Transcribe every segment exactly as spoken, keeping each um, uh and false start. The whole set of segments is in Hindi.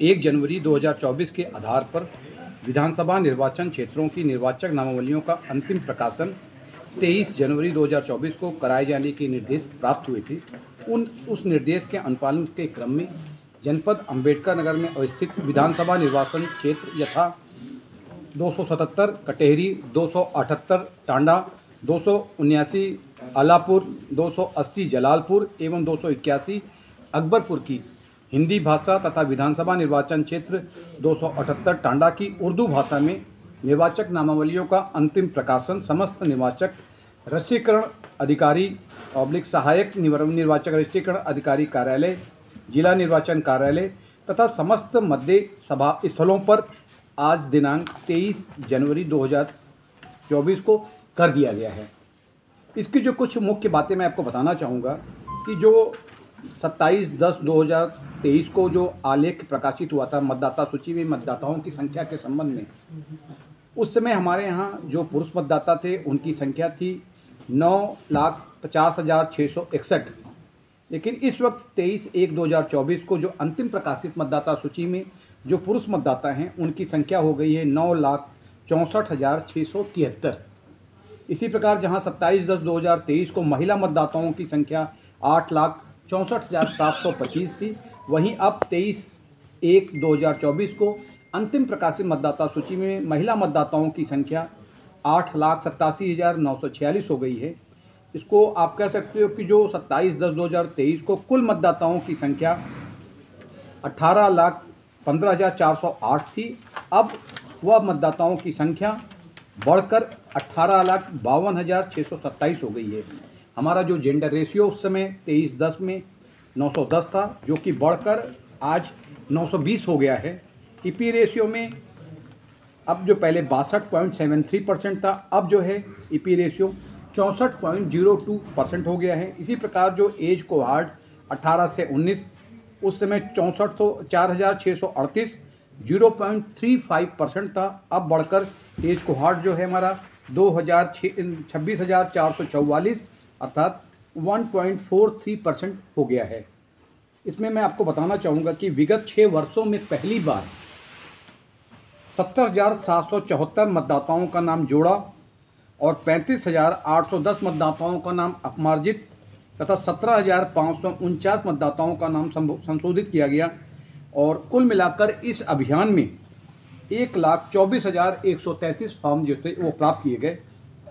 एक जनवरी दो हज़ार चौबीस के आधार पर विधानसभा निर्वाचन क्षेत्रों की निर्वाचक नामावलियों का अंतिम प्रकाशन तेईस जनवरी दो हज़ार चौबीस को कराए जाने के निर्देश प्राप्त हुए थे। उन उस निर्देश के अनुपालन के क्रम में जनपद अंबेडकर नगर में अवस्थित विधानसभा निर्वाचन क्षेत्र यथा दो सौ सतहत्तर कटेहरी, दो सौ अठहत्तर टांडा, दो सौ उन्यासी आलापुर, दो सौ अस्सी जलालपुर एवं दो सौ इक्यासी अकबरपुर की हिंदी भाषा तथा विधानसभा निर्वाचन क्षेत्र दो सौ अठहत्तर टांडा की उर्दू भाषा में निर्वाचक नामावलियों का अंतिम प्रकाशन समस्त निर्वाचक रजिस्ट्रीकरण अधिकारी ऑब्लिक सहायक निर्वाचक रजिस्ट्रीकरण अधिकारी कार्यालय, जिला निर्वाचन कार्यालय तथा समस्त मध्य सभा स्थलों पर आज दिनांक तेईस जनवरी दो हज़ार चौबीस को कर दिया गया है। इसकी जो कुछ मुख्य बातें मैं आपको बताना चाहूँगा कि जो सत्ताईस दस दो हज़ार तेईस को जो आलेख प्रकाशित हुआ था मतदाता सूची में मतदाताओं की संख्या के संबंध में, उस समय हमारे यहाँ जो पुरुष मतदाता थे उनकी संख्या थी नौ लाख पचास हज़ार छः सौ इकसठ। लेकिन इस वक्त तेईस एक दो हज़ार चौबीस को जो अंतिम प्रकाशित मतदाता सूची में जो पुरुष मतदाता हैं उनकी संख्या हो गई है नौ लाख चौंसठ हज़ार छः सौ तिहत्तर। इसी प्रकार जहां सत्ताईस दस दो हज़ार तेईस को महिला मतदाताओं की संख्या आठ लाख चौंसठ हज़ार सात सौ पच्चीस थी, वहीं अब तेईस एक दो हज़ार चौबीस को अंतिम प्रकाशित मतदाता सूची में महिला मतदाताओं की संख्या आठ लाख सत्तासी हज़ार नौ सौ छियालीस हो गई है। इसको आप कह सकते हो कि जो सत्ताईस दस दो हज़ार तेईस को कुल मतदाताओं की संख्या अठारह लाख पंद्रह हज़ार चार सौ आठ थी, अब वह मतदाताओं की संख्या बढ़कर अट्ठारह लाख बावन हज़ार छः सौ सत्ताईस हो गई है। हमारा जो जेंडर रेशियो उस समय तेईस दस में नौ सौ दस था, जो कि बढ़कर आज नौ सौ बीस हो गया है। ईपी रेशियो में अब जो पहले बासठ पॉइंट सेवन थ्री परसेंट था, अब जो है ईपी रेशियो चौंसठ पॉइंट जीरो टू परसेंट हो गया है। इसी प्रकार जो एज कोहार्ट अठारह से उन्नीस, उस समय चौंसठ सौ चार हज़ार छः सौ अड़तीस zero point three five percent था, अब बढ़कर एज कोहार्ट जो है हमारा दो हज़ार छब्बीस हज़ार चार सौ चौवालीस अर्थात one point four three percent हो गया है। इसमें मैं आपको बताना चाहूँगा कि विगत छः वर्षों में पहली बार सत्तर हज़ार सात सौ चौहत्तर मतदाताओं का नाम जोड़ा और पैंतीस हज़ार आठ सौ दस मतदाताओं का नाम अपमार्जित तथा सत्रह हज़ार पाँच सौ उनचास मतदाताओं का नाम संशोधित किया गया और कुल मिलाकर इस अभियान में एक लाख चौबीस हज़ार एक सौ तैंतीस फॉर्म जो थे वो प्राप्त किए गए।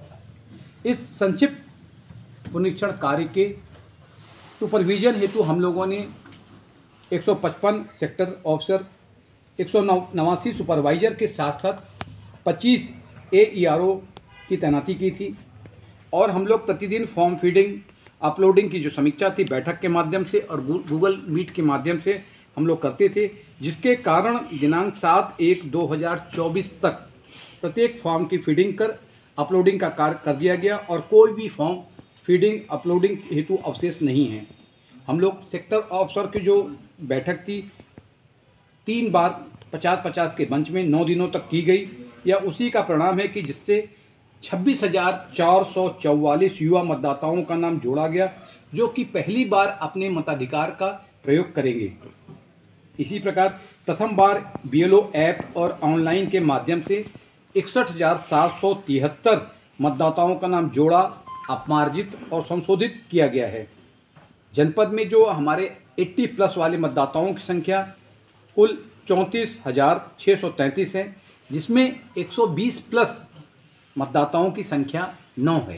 इस संक्षिप्त पुनरीक्षण कार्य के सुपरविजन हेतु हम लोगों ने एक सौ पचपन सेक्टर ऑफिसर, एक सौ नवासी सुपरवाइज़र के साथ साथ पच्चीस ए ई आर ओ की तैनाती की थी और हम लोग प्रतिदिन फॉर्म फीडिंग अपलोडिंग की जो समीक्षा थी बैठक के माध्यम से और गूगल मीट के माध्यम से हम लोग करते थे, जिसके कारण दिनांक सात एक दो हज़ार चौबीस तक प्रत्येक फॉर्म की फीडिंग कर अपलोडिंग का कार्य कर दिया गया और कोई भी फॉर्म फीडिंग अपलोडिंग हेतु अवशेष नहीं है। हम लोग सेक्टर ऑफिसर की जो बैठक थी तीन बार पचास पचास के मंच में नौ दिनों तक की गई। यह उसी का परिणाम है कि जिससे छब्बीस हज़ार चार सौ चौवालीस युवा मतदाताओं का नाम जोड़ा गया, जो कि पहली बार अपने मताधिकार का प्रयोग करेंगे। इसी प्रकार प्रथम बार बी एल ओ ऐप और ऑनलाइन के माध्यम से इकसठ हज़ार सात सौ तिहत्तर मतदाताओं का नाम जोड़ा, अपमार्जित और संशोधित किया गया है। जनपद में जो हमारे अस्सी प्लस वाले मतदाताओं की संख्या कुल चौंतीस हज़ार छः सौ तैंतीस है, जिसमें एक सौ बीस प्लस मतदाताओं की संख्या नौ है।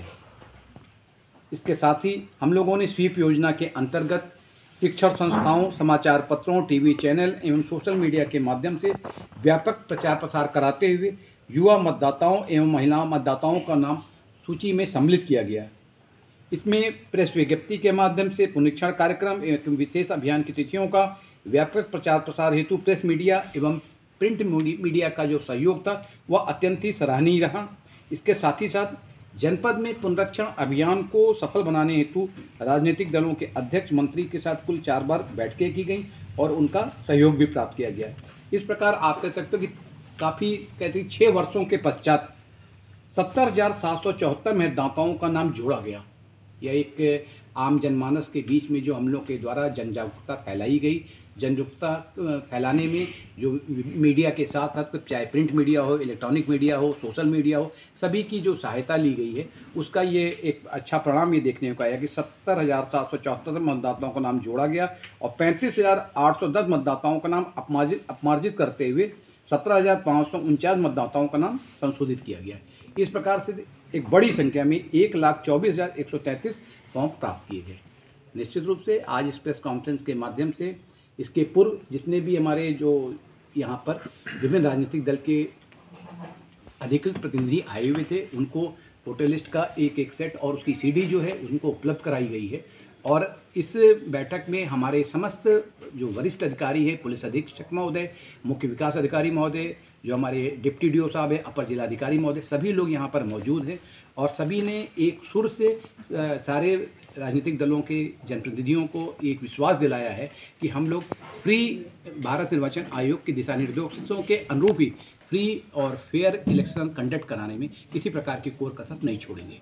इसके साथ ही हम लोगों ने स्वीप योजना के अंतर्गत शिक्षण संस्थाओं, समाचार पत्रों, टीवी चैनल एवं सोशल मीडिया के माध्यम से व्यापक प्रचार प्रसार कराते हुए युवा मतदाताओं एवं महिला मतदाताओं का नाम सूची में सम्मिलित किया गया। इसमें प्रेस विज्ञप्ति के माध्यम से पुनरीक्षण कार्यक्रम एवं विशेष अभियान की तिथियों का व्यापक प्रचार प्रसार हेतु प्रेस मीडिया एवं प्रिंट मीडिया का जो सहयोग था वह अत्यंत ही सराहनीय रहा। इसके साथ ही साथ जनपद में पुनरीक्षण अभियान को सफल बनाने हेतु राजनीतिक दलों के अध्यक्ष मंत्री के साथ कुल चार बार बैठकें की गई और उनका सहयोग भी प्राप्त किया गया। इस प्रकार आप कह सकते हो कि काफ़ी कहते हैं छः वर्षों के पश्चात सत्तर हज़ार सात सौ चौहत्तर मतदाताओं का नाम जोड़ा गया। यह एक आम जनमानस के बीच में जो हम लोग के द्वारा जन जागरूकता फैलाई गई, जागरूकता फैलाने में जो मीडिया के साथ साथ चाहे प्रिंट मीडिया हो, इलेक्ट्रॉनिक मीडिया हो, सोशल मीडिया हो, सभी की जो सहायता ली गई है, उसका ये एक अच्छा परिणाम ये देखने को आया कि सत्तर हज़ार सात सौ चौहत्तर मतदाताओं का नाम जोड़ा गया और पैंतीस हज़ार आठ सौ दस मतदाताओं का नाम अपमार्जित अपमार्जित करते हुए सत्रह हज़ार पाँच सौ उनचास मतदाताओं का नाम संशोधित किया गया। इस प्रकार से एक बड़ी संख्या में एक लाख चौबीस हज़ार एक सौ तैंतीस फॉर्म प्राप्त किए गए। निश्चित रूप से आज इस प्रेस कॉन्फ्रेंस के माध्यम से इसके पूर्व जितने भी हमारे जो यहाँ पर विभिन्न राजनीतिक दल के अधिकृत प्रतिनिधि आए हुए थे, उनको वोटर लिस्ट का एक एक सेट और उसकी सीडी जो है उनको उपलब्ध कराई गई है। और इस बैठक में हमारे समस्त जो वरिष्ठ अधिकारी है, पुलिस अधीक्षक महोदय, मुख्य विकास अधिकारी महोदय, जो हमारे डिप्टी डी ओ साहब है, अपर जिलाधिकारी महोदय, सभी लोग यहाँ पर मौजूद हैं और सभी ने एक सुर से सारे राजनीतिक दलों के जनप्रतिनिधियों को एक विश्वास दिलाया है कि हम लोग फ्री भारत निर्वाचन आयोग के दिशा निर्देशों के अनुरूप ही फ्री और फेयर इलेक्शन कंडक्ट कराने में किसी प्रकार की कोर कसर नहीं छोड़ेंगे।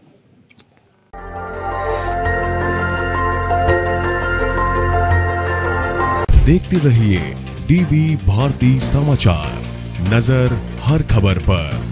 देखते रहिए डीवी भारती समाचार, नजर हर खबर पर।